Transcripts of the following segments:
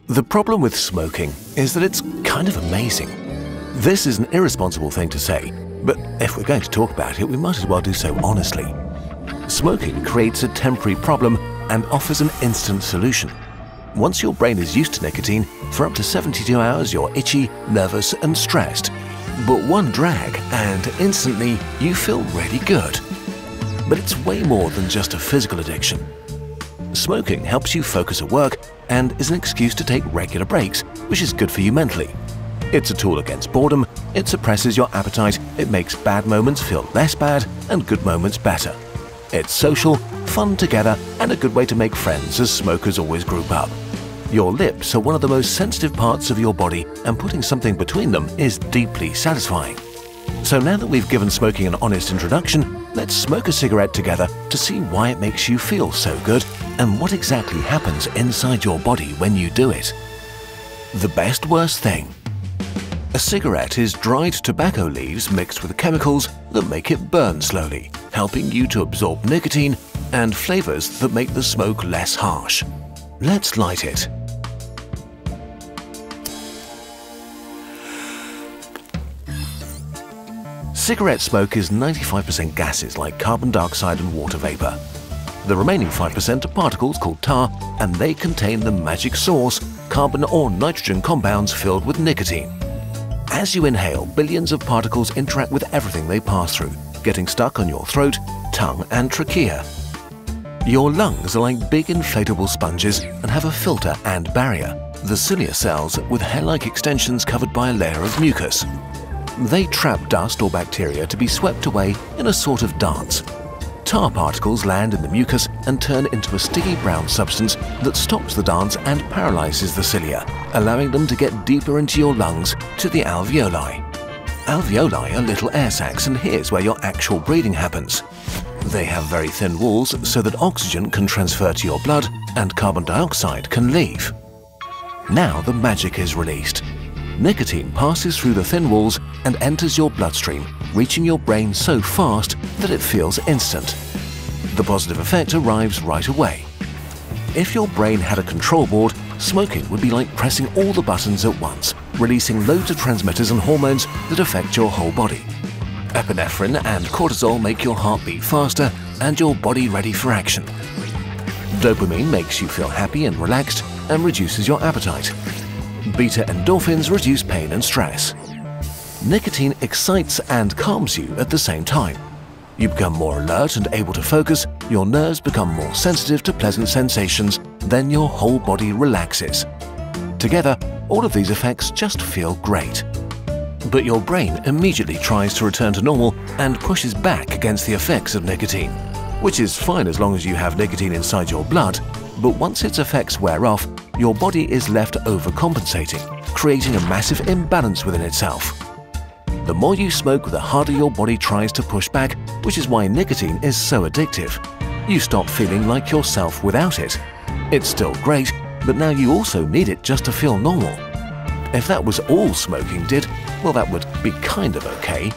The problem with smoking is that it's kind of amazing. This is an irresponsible thing to say, but if we're going to talk about it, we might as well do so honestly. Smoking creates a temporary problem and offers an instant solution. Once your brain is used to nicotine, for up to 72 hours you're itchy, nervous and stressed. But one drag and instantly you feel really good. But it's way more than just a physical addiction. Smoking helps you focus at work and is an excuse to take regular breaks, which is good for you mentally. It's a tool against boredom, it suppresses your appetite, it makes bad moments feel less bad and good moments better. It's social, fun together, and a good way to make friends as smokers always group up. Your lips are one of the most sensitive parts of your body, and putting something between them is deeply satisfying. So now that we've given smoking an honest introduction, let's smoke a cigarette together to see why it makes you feel so good and what exactly happens inside your body when you do it. The best worst thing. A cigarette is dried tobacco leaves mixed with chemicals that make it burn slowly, helping you to absorb nicotine and flavors that make the smoke less harsh. Let's light it. Cigarette smoke is 95% gases like carbon dioxide and water vapor. The remaining 5% are particles called tar, and they contain the magic sauce, carbon or nitrogen compounds filled with nicotine. As you inhale, billions of particles interact with everything they pass through, getting stuck on your throat, tongue and trachea. Your lungs are like big inflatable sponges and have a filter and barrier, the cilia cells with hair-like extensions covered by a layer of mucus. They trap dust or bacteria to be swept away in a sort of dance. Tar particles land in the mucus and turn into a sticky brown substance that stops the dance and paralyzes the cilia, allowing them to get deeper into your lungs to the alveoli. Alveoli are little air sacs, and here's where your actual breathing happens. They have very thin walls so that oxygen can transfer to your blood and carbon dioxide can leave. Now the magic is released. Nicotine passes through the thin walls and enters your bloodstream, reaching your brain so fast that it feels instant. The positive effect arrives right away. If your brain had a control board, smoking would be like pressing all the buttons at once, releasing loads of transmitters and hormones that affect your whole body. Epinephrine and cortisol make your heart beat faster and your body ready for action. Dopamine makes you feel happy and relaxed and reduces your appetite. Beta endorphins reduce pain and stress. Nicotine excites and calms you at the same time. You become more alert and able to focus, your nerves become more sensitive to pleasant sensations, then your whole body relaxes. Together, all of these effects just feel great. But your brain immediately tries to return to normal and pushes back against the effects of nicotine, which is fine as long as you have nicotine inside your blood, but once its effects wear off, your body is left overcompensating, creating a massive imbalance within itself. The more you smoke, the harder your body tries to push back, which is why nicotine is so addictive. You stop feeling like yourself without it. It's still great, but now you also need it just to feel normal. If that was all smoking did, well, that would be kind of okay.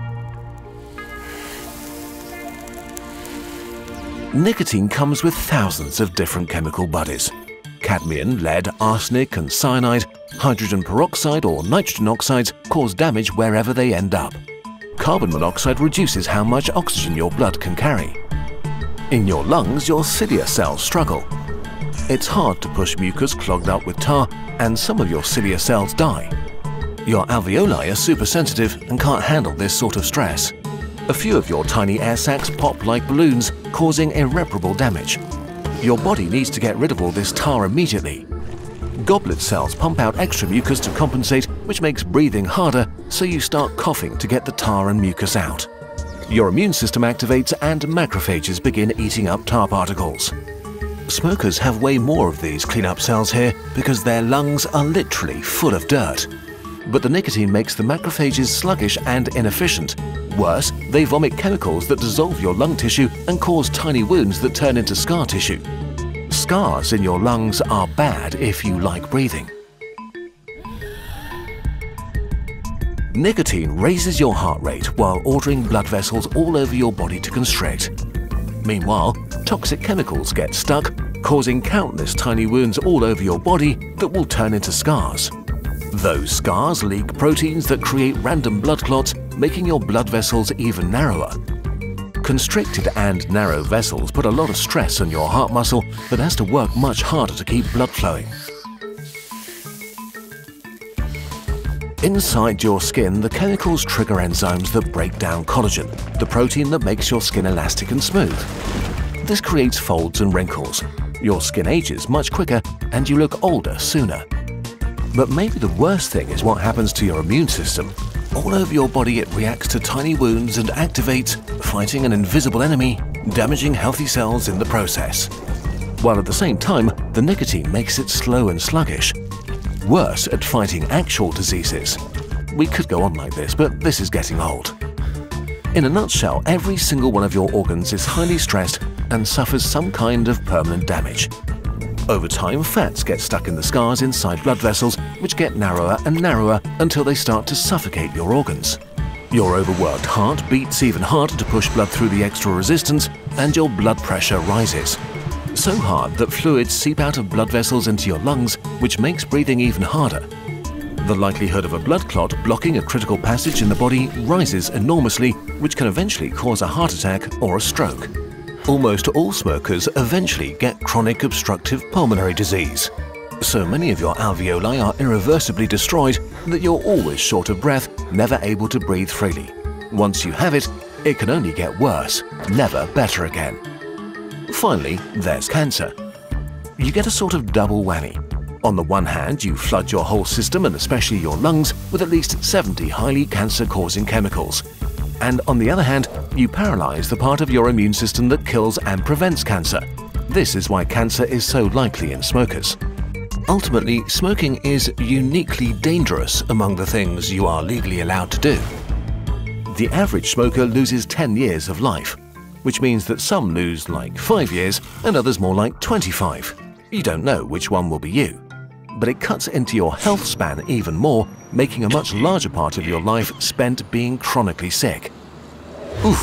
Nicotine comes with thousands of different chemical buddies. Cadmium, lead, arsenic and cyanide, hydrogen peroxide or nitrogen oxides cause damage wherever they end up. Carbon monoxide reduces how much oxygen your blood can carry. In your lungs, your cilia cells struggle. It's hard to push mucus clogged up with tar, and some of your cilia cells die. Your alveoli are super sensitive and can't handle this sort of stress. A few of your tiny air sacs pop like balloons, causing irreparable damage. Your body needs to get rid of all this tar immediately. Goblet cells pump out extra mucus to compensate, which makes breathing harder, so you start coughing to get the tar and mucus out. Your immune system activates and macrophages begin eating up tar particles. Smokers have way more of these cleanup cells here because their lungs are literally full of dirt. But the nicotine makes the macrophages sluggish and inefficient. Worse, they vomit chemicals that dissolve your lung tissue and cause tiny wounds that turn into scar tissue. Scars in your lungs are bad if you like breathing. Nicotine raises your heart rate while ordering blood vessels all over your body to constrict. Meanwhile, toxic chemicals get stuck, causing countless tiny wounds all over your body that will turn into scars. Those scars leak proteins that create random blood clots, making your blood vessels even narrower. Constricted and narrow vessels put a lot of stress on your heart muscle that has to work much harder to keep blood flowing. Inside your skin, the chemicals trigger enzymes that break down collagen, the protein that makes your skin elastic and smooth. This creates folds and wrinkles. Your skin ages much quicker and you look older sooner. But maybe the worst thing is what happens to your immune system. All over your body it reacts to tiny wounds and activates, fighting an invisible enemy, damaging healthy cells in the process. While at the same time, the nicotine makes it slow and sluggish. Worse at fighting actual diseases. We could go on like this, but this is getting old. In a nutshell, every single one of your organs is highly stressed and suffers some kind of permanent damage. Over time, fats get stuck in the scars inside blood vessels, which get narrower and narrower until they start to suffocate your organs. Your overworked heart beats even harder to push blood through the extra resistance, and your blood pressure rises. So hard that fluids seep out of blood vessels into your lungs, which makes breathing even harder. The likelihood of a blood clot blocking a critical passage in the body rises enormously, which can eventually cause a heart attack or a stroke. Almost all smokers eventually get chronic obstructive pulmonary disease. So many of your alveoli are irreversibly destroyed that you're always short of breath, never able to breathe freely. Once you have it, it can only get worse, never better again. Finally, there's cancer. You get a sort of double whammy. On the one hand, you flood your whole system and especially your lungs with at least 70 highly cancer-causing chemicals. And on the other hand, you paralyze the part of your immune system that kills and prevents cancer. This is why cancer is so likely in smokers. Ultimately, smoking is uniquely dangerous among the things you are legally allowed to do. The average smoker loses 10 years of life, which means that some lose like 5 years and others more like 25. You don't know which one will be you. But it cuts into your health span even more, making a much larger part of your life spent being chronically sick. Oof.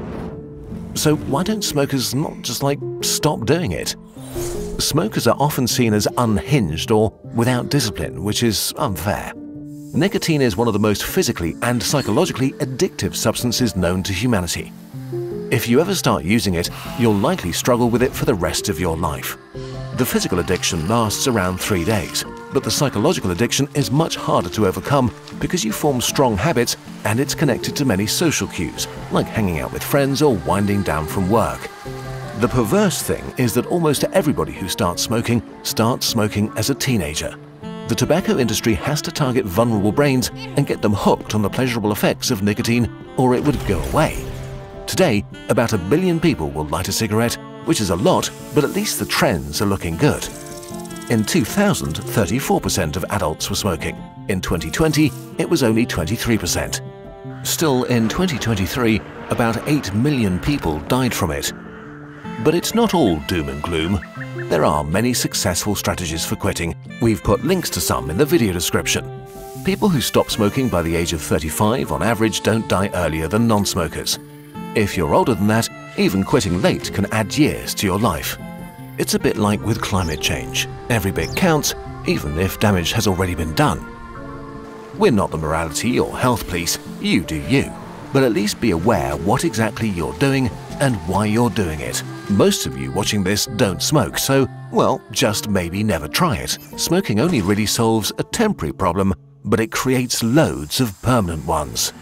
So why don't smokers not just stop doing it? Smokers are often seen as unhinged or without discipline, which is unfair. Nicotine is one of the most physically and psychologically addictive substances known to humanity. If you ever start using it, you'll likely struggle with it for the rest of your life. The physical addiction lasts around 3 days, but the psychological addiction is much harder to overcome because you form strong habits and it's connected to many social cues, like hanging out with friends or winding down from work. The perverse thing is that almost everybody who starts smoking as a teenager. The tobacco industry has to target vulnerable brains and get them hooked on the pleasurable effects of nicotine, or it would go away. Today, about 1 billion people will light a cigarette, which is a lot, but at least the trends are looking good. In 2000, 34% of adults were smoking. In 2020, it was only 23%. Still, in 2023, about 8 million people died from it. But it's not all doom and gloom. There are many successful strategies for quitting. We've put links to some in the video description. People who stop smoking by the age of 35 on average don't die earlier than non-smokers. If you're older than that, even quitting late can add years to your life. It's a bit like with climate change. Every bit counts, even if damage has already been done. We're not the morality or health police, you do you. But at least be aware what exactly you're doing and why you're doing it. Most of you watching this don't smoke, so, well, just maybe never try it. Smoking only really solves a temporary problem, but it creates loads of permanent ones.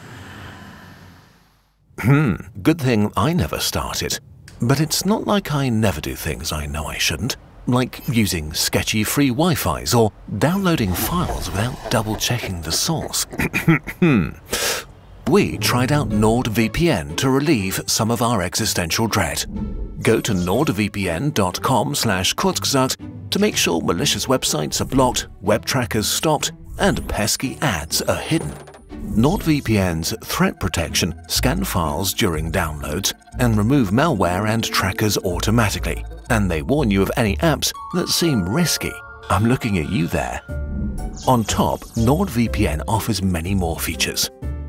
Good thing I never started. But it's not like I never do things I know I shouldn't, like using sketchy free Wi-Fis or downloading files without double-checking the source. We tried out NordVPN to relieve some of our existential dread. Go to nordvpn.com/Kurzgesagt to make sure malicious websites are blocked, web trackers stopped, and pesky ads are hidden. NordVPN's threat protection scans files during downloads and remove malware and trackers automatically, and they warn you of any apps that seem risky. I'm looking at you there. On top, NordVPN offers many more features.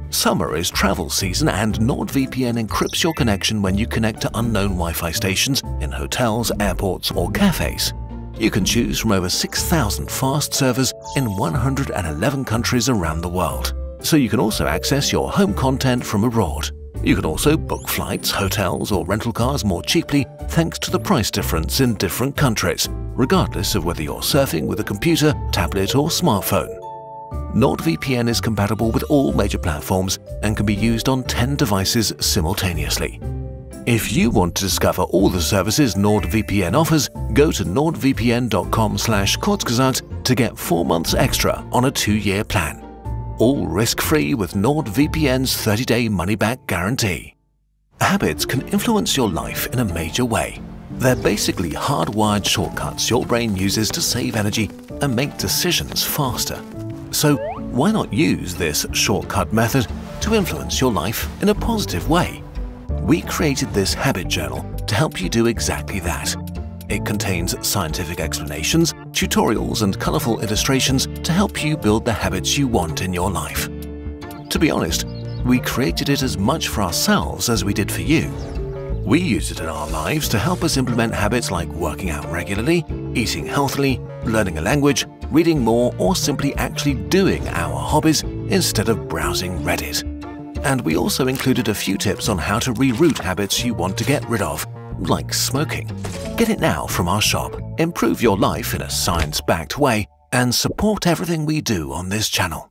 Summer is travel season and NordVPN encrypts your connection when you connect to unknown Wi-Fi stations in hotels, airports or cafes. You can choose from over 6,000 fast servers in 111 countries around the world. So you can also access your home content from abroad. You can also book flights, hotels or rental cars more cheaply thanks to the price difference in different countries, regardless of whether you're surfing with a computer, tablet or smartphone. NordVPN is compatible with all major platforms and can be used on 10 devices simultaneously. If you want to discover all the services NordVPN offers, go to nordvpn.com/Kurzgesagt to get 4 months extra on a 2-year plan. All risk-free with NordVPN's 30-day money-back guarantee. Habits can influence your life in a major way. They're basically hardwired shortcuts your brain uses to save energy and make decisions faster. So why not use this shortcut method to influence your life in a positive way? We created this habit journal to help you do exactly that. It contains scientific explanations, tutorials and colorful illustrations to help you build the habits you want in your life. To be honest, we created it as much for ourselves as we did for you. We use it in our lives to help us implement habits like working out regularly, eating healthily, learning a language, reading more, or simply actually doing our hobbies instead of browsing Reddit. And we also included a few tips on how to reroute habits you want to get rid of, like smoking. Get it now from our shop, improve your life in a science-backed way, and support everything we do on this channel.